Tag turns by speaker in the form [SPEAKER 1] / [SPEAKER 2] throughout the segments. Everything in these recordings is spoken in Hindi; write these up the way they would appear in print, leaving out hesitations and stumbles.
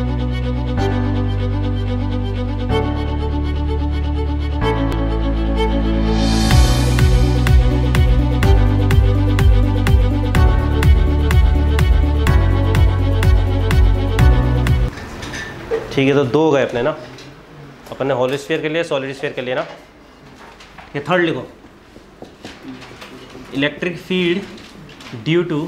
[SPEAKER 1] ठीक है, तो दो गए अपने ना, अपन ने होल स्फीयर के लिए, सॉलिड स्फीयर के लिए ना। ये थर्ड लिखो, electric field due to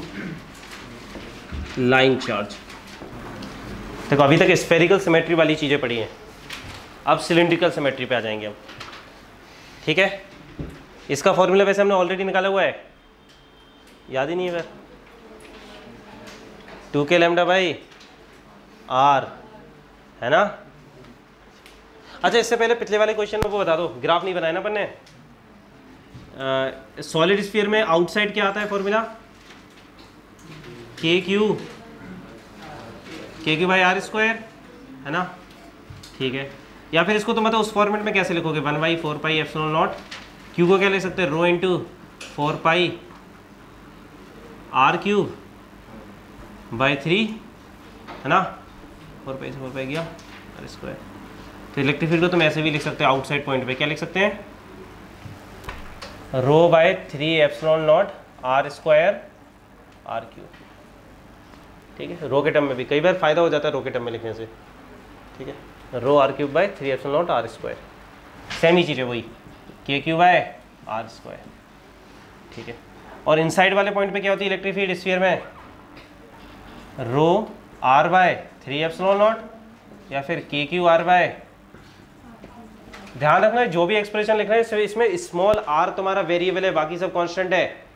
[SPEAKER 1] line charge. देखो अभी तक स्फेरिकल सिमेट्री वाली चीज़ें पढ़ी हैं, अब सिलिंड्रिकल सिमेट्री पे आ जाएंगे हम। ठीक है, इसका फॉर्मूला वैसे हमने ऑलरेडी निकाला हुआ है, याद ही नहीं है फिर, 2k लैम्डा बाई आर, है ना। अच्छा, इससे पहले पिछले वाले क्वेश्चन में वो बता दो, ग्राफ नहीं बनाया ना अपन ने। सॉलिड स्फीयर में आउटसाइड क्या आता है फॉर्मूला, के क्यू बाई आर स्क्वायर, है ना। ठीक है, या फिर इसको तो मतलब उस फॉर्मेट में कैसे लिखोगे, 1/4 पाई एप्सिलॉन नॉट, क्यू को क्या लिख सकते हैं, rho into 4 pi R cube by 3, है ना। 4 पाई से 4 पाई गया आर स्क्वायर। तो इलेक्ट्रिक फील्ड को तुम ऐसे भी लिख सकते हो, आउटसाइड पॉइंट पे क्या लिख सकते हैं, rho by 3 epsilon naught R square R cube. ठीक है, रो के टर्म में भी कई बार फायदा हो जाता है रो के टर्म में लिखने से। ठीक है, rho R cube by 3 epsilon naught R square, same ही चीज़ है वही, के क्यू बाई आर स्क्वायर। ठीक है, और इनसाइड वाले पॉइंट पे क्या होती है इलेक्ट्रिक फील्ड स्फीयर में, rho R by 3 epsilon naught या फिर के क्यू आर बाय। ध्यान रखना जो भी एक्सप्रेशन लिख रहे हैं इसमें स्मॉल आर तुम्हारा वेरिएबल है, बाकी सब कांस्टेंट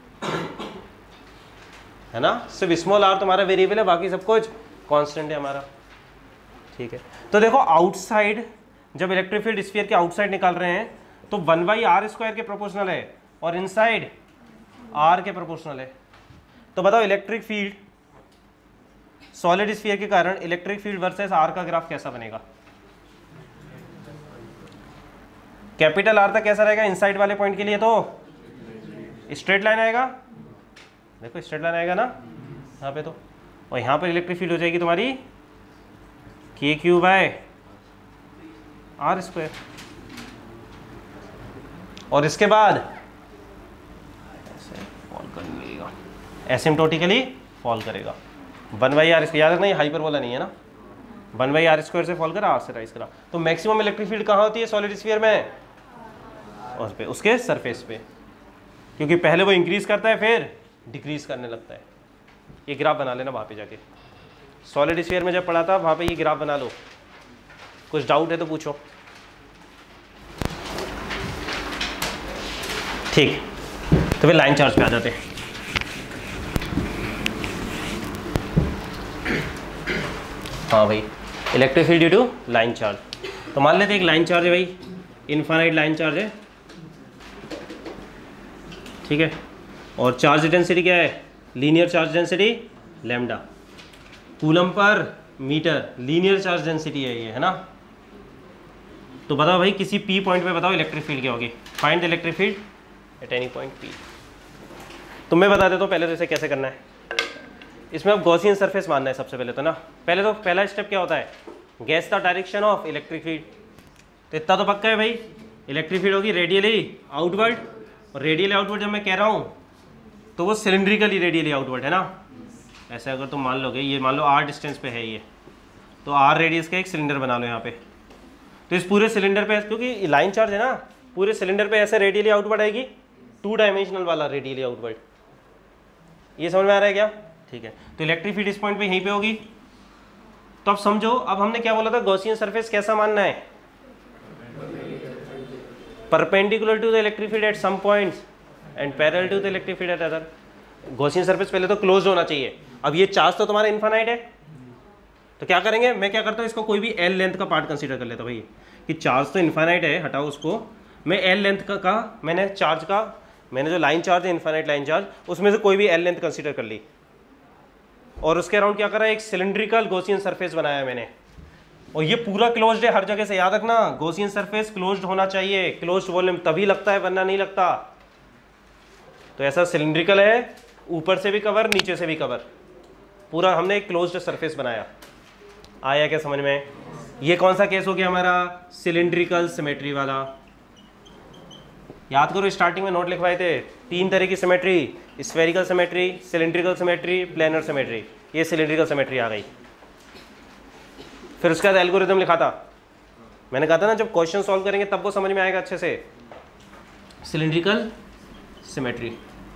[SPEAKER 1] है ना। सिर्फ स्मॉल आर तुम्हारा वेरिएबल है, बाकी सब कुछ कांस्टेंट है हमारा। ठीक है, तो देखो आउटसाइड, जब इलेक्ट्रिक फील्ड स्फीयर के आउटसाइड निकाल रहे हैं तो 1/r स्क्वायर के प्रोपोर्शनल है और इनसाइड r के प्रोपोर्शनल है। तो बताओ इलेक्ट्रिक फील्ड सॉलिड स्फीयर के कारण इलेक्ट्रिक फील्ड वर्सेस r का ग्राफ कैसा बनेगा। कैपिटल R तक कैसा रहेगा इनसाइड वाले पॉइंट के लिए, तो स्ट्रेट लाइन आएगा, देखो स्ट्रेट लाइन आएगा ना यहाँ पे, तो और यहाँ पर इलेक्ट्रिक फील्ड हो जाएगी तुम्हारी के क्यू बाय आर स्क्वायर, और इसके बाद ऐसे फॉल करने लगेगा, एसिम्प्टोटिकली फॉल करेगा 1/r स्क्वायर। याद रखना ये हाइपरबोला नहीं है ना, 1/r स्क्वायर से फॉल करा, r से राइज करा। तो मैक्सिमम इलेक्ट्रिक फील्ड कहाँ होती है सॉलिड स्फीयर में, उस पे उसके सरफेस पे, क्योंकि पहले वो इंक्रीज करता है फिर डिक्रीज करने लगता है। ये ग्राफ बना लेना वहाँ पे जाके, सॉलिड स्फीयर में जब पढ़ा था वहाँ पे ये ग्राफ बना लो, कुछ डाउट है तो पूछो। ठीक, तो फिर लाइन चार्ज पे आ जाते हैं। हाँ भाई, electric field due to line charge. तो मान लेते हैं एक लाइन चार्ज है भाई, इनफाइनाइट लाइन चार्ज है, ठीक है, और चार्ज डेंसिटी क्या है, linear charge density lambda, coulomb per metre linear charge density है ये, है ना। तो बताओ भाई किसी पी पॉइंट पे बताओ इलेक्ट्रिक फील्ड क्या होगी, find the electric field at any point P. तो मैं बता देता हूँ पहले तो इसे कैसे करना है। इसमें अब गॉसियन सरफेस मानना है सबसे पहले तो ना। पहले तो पहला स्टेप क्या होता है, guess the direction of electric field. तो इतना तो पक्का है भाई, इलेक्ट्रिक फील्ड होगी रेडियली आउटवर्ड, और रेडियली आउटवर्ड जब मैं कह रहा हूँ तो वो सिलिंड्रिकली रेडियली आउटवर्ड है ना। ऐसे अगर तुम मान लोगे, ये मान लो r डिस्टेंस पे है ये, तो r रेडियस का एक सिलेंडर बना लो यहाँ पे। तो इस पूरे सिलेंडर पे, क्योंकि लाइन चार्ज है ना, पूरे सिलेंडर पे ऐसे रेडियली आउटवर्ड आएगी, 2 डायमेंशनल वाला रेडियली आउटवर्ड। ये समझ में आ रहा है क्या, ठीक है। तो इलेक्ट्रिक फील्ड इस पॉइंट पे यहीं पे होगी। तो अब समझो, अब हमने क्या बोला था, गॉसियन सरफेस कैसा मानना है, perpendicular to the electric field at some points and parallel to the electric field at other. Gaussian surface पहले तो क्लोज होना चाहिए। अब ये चार्ज तो तुम्हारा इनफाइनाइट है, तो क्या करेंगे, मैं क्या करता हूँ, इसको कोई भी एल लेंथ का पार्ट कंसीडर कर लेता हूँ भाई, कि चार्ज तो इनफाइनाइट है, हटाओ उसको, मैं एल लेंथ का मैंने चार्ज का, मैंने जो लाइन चार्ज है इनफाइनाइट लाइन चार्ज, उसमें से कोई भी एल लेंथ कंसीडर कर ली, और उसके अराउंड क्या करा, एक सिलिंड्रिकल गॉसियन सरफेस बनाया मैंने, और ये पूरा क्लोज्ड है हर जगह से। याद रखना, गॉसियन सरफेस क्लोज्ड होना चाहिए, क्लोज्ड वॉल्यूम तभी लगता है वरना नहीं लगता। तो ऐसा सिलिंड्रिकल है, ऊपर से भी कवर नीचे से भी कवर, पूरा हमने एक क्लोज्ड सरफेस बनाया। आया क्या समझ में? ये कौन सा केस हो गया हमारा? सिलिंड्रिकल सिमेट्री वाला। याद करो स्टार्टिंग में नोट लिखवाए थे 3 तरह की symmetry, spherical symmetry, cylindrical symmetry, planar symmetry. ये सिलिंड्रिकल सिमेट्री आ गई। फिर उसके बाद एल्गोरिथम लिखा था, मैंने कहा था ना जब क्वेश्चन सॉल्व करेंगे तब वो समझ में आएगा अच्छे से। Cylindrical symmetry.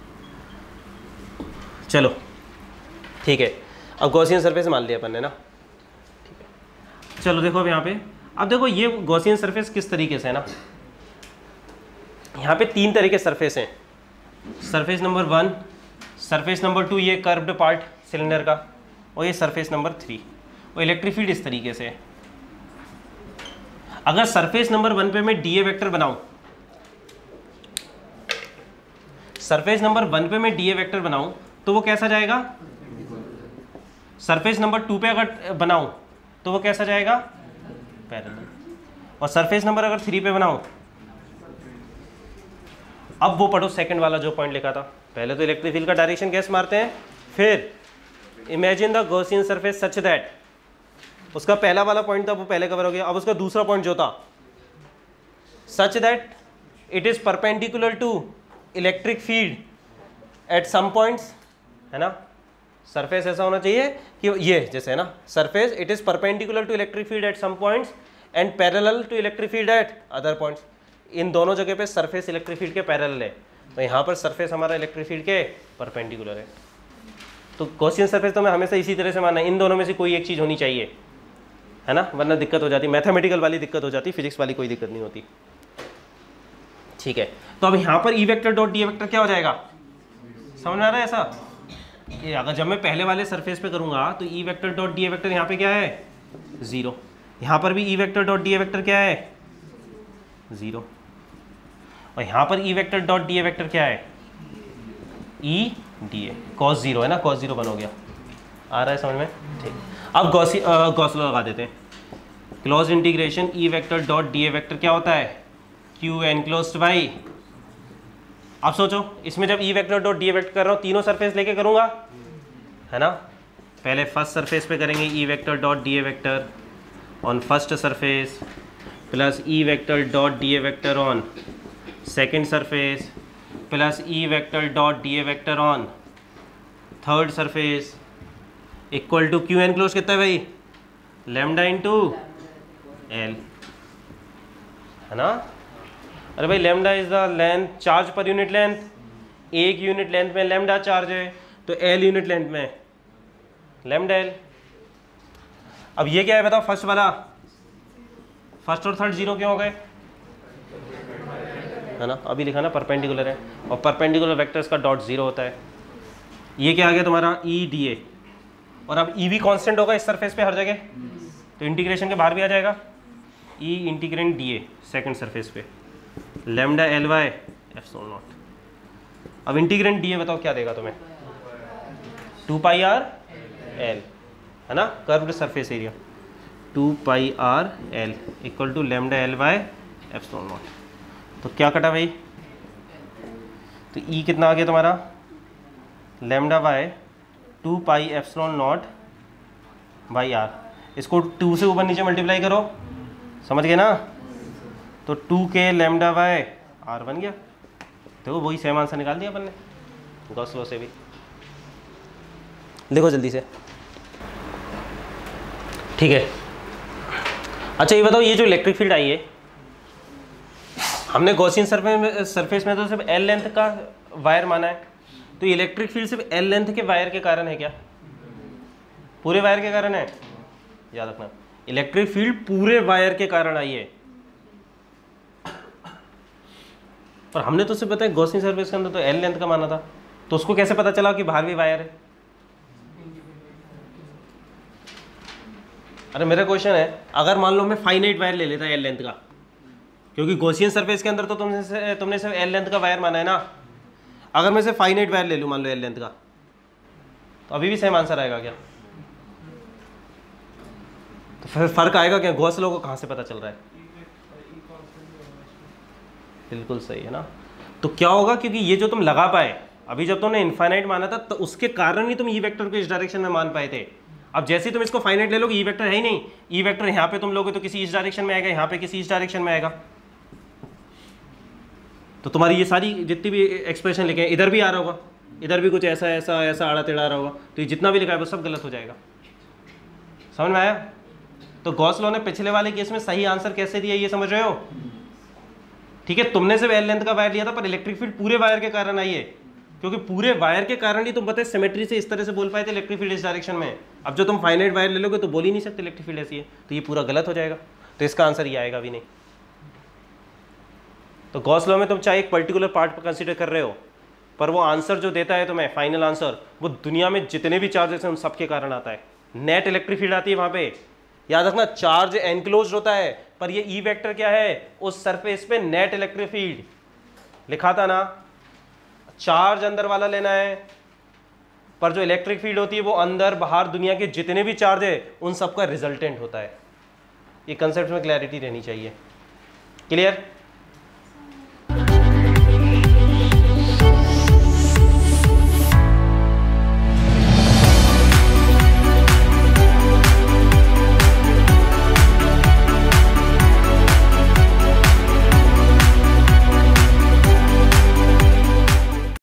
[SPEAKER 1] चलो ठीक है, अब गॉसियन सरफेस मान लिया अपन ने ना, ठीक है। चलो देखो अब यहाँ पे, अब देखो ये गॉसियन सरफेस किस तरीके से है ना, यहाँ पे 3 तरह के सरफेस हैं। सरफेस नंबर 1, सरफेस नंबर 2 ये कर्व्ड पार्ट सिलेंडर का, और ये सरफेस नंबर 3। और इलेक्ट्रिक फील्ड इस तरीके से है। अगर सरफेस नंबर 1 पे मैं डीए वेक्टर बनाऊं, सरफेस नंबर 1 पे मैं डीए वेक्टर बनाऊं तो वो कैसा जाएगा? सरफेस नंबर 2 पे अगर बनाऊं तो वो कैसा जाएगा? पैरेलल। और सरफेस नंबर अगर 3 पे बनाऊं, अब वो पढ़ो सेकंड वाला जो पॉइंट लिखा था। पहले तो इलेक्ट्रिक फील्ड का डायरेक्शन गैस मारते हैं, फिर imagine the Gaussian surface such that, उसका पहला वाला पॉइंट था वो पहले कवर हो गया। अब उसका दूसरा पॉइंट जो था, such that it is perpendicular to electric field at some points, है ना। सरफेस ऐसा होना चाहिए कि ये जैसे है ना, surface it is perpendicular to electric field at some points and parallel to electric field at other points. इन दोनों जगह पे सरफेस इलेक्ट्रिक फील्ड के पैरेलल है, तो यहाँ पर सरफेस हमारा इलेक्ट्रिक फील्ड के परपेंडिकुलर है। तो गॉसियन सरफेस तो मैं हमेशा इसी तरह से मानना है, इन दोनों में से कोई एक चीज़ होनी चाहिए, है ना, वरना दिक्कत हो जाती, मैथमेटिकल वाली दिक्कत हो जाती, फिजिक्स वाली कोई दिक्कत नहीं होती। ठीक है, तो अब यहाँ पर E vector dot D vector क्या हो जाएगा? समझ में आ रहा है ऐसा? ये अगर जब मैं पहले वाले सरफेस पे करूँगा तो E vector dot D vector यहाँ पे क्या है? 0। यहाँ पर भी E vector dot D vector क्या है? 0। और यहाँ पर E vector dot D vector क्या है? ई डी ए। कॉस 0 है ना, कॉस 0 बन हो गया। आ रहा है समझ में? ठीक। अब गॉस लॉ लगा देते हैं। Close integration E vector dot D vector क्या होता है? क्यू एनक्लोज्ड बाई, अब सोचो इसमें जब E vector dot D vector कर रहा हूँ तीनों सरफेस लेके करूँगा, है ना। पहले फर्स्ट सरफेस पे करेंगे E vector dot D vector on first surface plus E vector dot D vector on second surface plus E vector dot D vector on third surface equal to Q enclose कितना है भाई? लैम्डा इंटू एल, है ना। अरे भाई lambda is the length, charge per unit length, एक यूनिट लेंथ में लैम्डा चार्ज है तो एल यूनिट लेंथ में लैम्डा एल। अब ये क्या है बताओ? फर्स्ट वाला, फर्स्ट और थर्ड 0 क्यों हो गए? है ना, अभी लिखा ना परपेंडिकुलर है, और परपेंडिकुलर वेक्टर्स का डॉट 0 होता है। ये क्या आ गया तुम्हारा? E D A. और अब ई भी कॉन्स्टेंट होगा इस सरफेस पे हर जगह, तो इंटीग्रेशन के बाहर भी आ जाएगा। E integrand D A second surface पे lambda L by epsilon naught. अब इंटीग्रेंट डी ए बताओ क्या देगा तुम्हें? 2 पाई आर एल, है ना, curved surface area 2 pi R L equal to lambda L by epsilon naught. तो क्या कटा भाई? तो ई कितना आ गया तुम्हारा? Lambda by 2 pi epsilon naught by R. इसको 2 से ऊपर नीचे मल्टीप्लाई करो, समझ गए ना। तो 2 के लैम्डा वाई आर बन गया। देखो वही सेम आंसर निकाल दिया अपन ने गॉस लॉ से भी। देखो जल्दी से, ठीक है। अच्छा ये बताओ, ये जो इलेक्ट्रिक फील्ड आई है, हमने गॉसियन सरफेस में तो सिर्फ एल लेंथ का वायर माना है, तो इलेक्ट्रिक फील्ड सिर्फ एल लेंथ के वायर के कारण है क्या? पूरे वायर के कारण है? याद रखना, इलेक्ट्रिक फील्ड पूरे वायर के कारण आई है। पर हमने तो सिर्फ पता है गॉसियन सरफेस के अंदर तो एल लेंथ का माना था, तो उसको कैसे पता चला कि बाहर भी वायर है? अरे मेरा क्वेश्चन है, अगर मान लो मैं फाइनाइट वायर ले लेता एल लेंथ का, क्योंकि गॉसियन सरफेस के अंदर तो तुमने सिर्फ एल लेंथ का वायर माना है ना। अगर मैं सिर्फ फाइनाइट वायर ले लूँ मान लो एल लेंथ का, तो अभी भी सेम आंसर आएगा क्या? तो फिर फर्क आएगा क्या? गॉस लॉ को कहाँ से पता चल रहा है? बिल्कुल सही है ना। तो क्या होगा, क्योंकि ये जो तुम लगा पाए अभी, जब तुमने इनफाइनाइट माना था तो उसके कारण ही तुम ई वेक्टर को इस डायरेक्शन में मान पाए थे। अब जैसे ही तुम इसको फाइनाइट ले लोगे, ई वेक्टर है ही नहीं, ई वेक्टर यहाँ पे तुम लोगे तो किसी इस डायरेक्शन में आएगा, यहाँ पे किसी इस डायरेक्शन में आएगा, तो तुम्हारी ये सारी जितनी भी एक्सप्रेशन लिखे हैं, इधर भी आ रहा होगा, इधर भी कुछ ऐसा ऐसा ऐसा आड़ा टेढ़ा आ रहा होगा, तो ये जितना भी लिखा है वो सब गलत हो जाएगा। समझ में आया? तो गॉस लॉ ने पिछले वाले केस में सही आंसर कैसे दिया ये समझ रहे हो? ठीक है, तुमने सिर्फ एल लेंथ का वायर लिया था, पर इलेक्ट्रिक फील्ड पूरे वायर के कारण आई है, क्योंकि पूरे वायर के कारण ही तुम पता है सिमेट्री से इस तरह से बोल पाए थे इलेक्ट्रिक फील्ड इस डायरेक्शन में। अब जो तुम फाइनाइट वायर ले लोगे तो बोल ही नहीं सकते इलेक्ट्रिक फील्ड ऐसी है, तो ये पूरा गलत हो जाएगा, तो इसका आंसर ये आएगा भी नहीं। तो गॉस लॉ में तुम चाहे एक पर्टिकुलर पार्ट पर कंसिडर कर रहे हो, पर वो आंसर जो देता है तुम्हें फाइनल आंसर, वो दुनिया में जितने भी चार्जेस हैं उन सबके कारण आता है। नेट इलेक्ट्रिक फील्ड आती है वहां पे, याद रखना चार्ज एनक्लोज होता है, पर ये ई वेक्टर क्या है, उस सरफेस पे नेट इलेक्ट्रिक फील्ड लिखा था ना, चार्ज अंदर वाला लेना है, पर जो इलेक्ट्रिक फील्ड होती है वो अंदर बाहर दुनिया के जितने भी चार्ज है उन सबका रिजल्टेंट होता है। ये कंसेप्ट में क्लैरिटी रहनी चाहिए। क्लियर?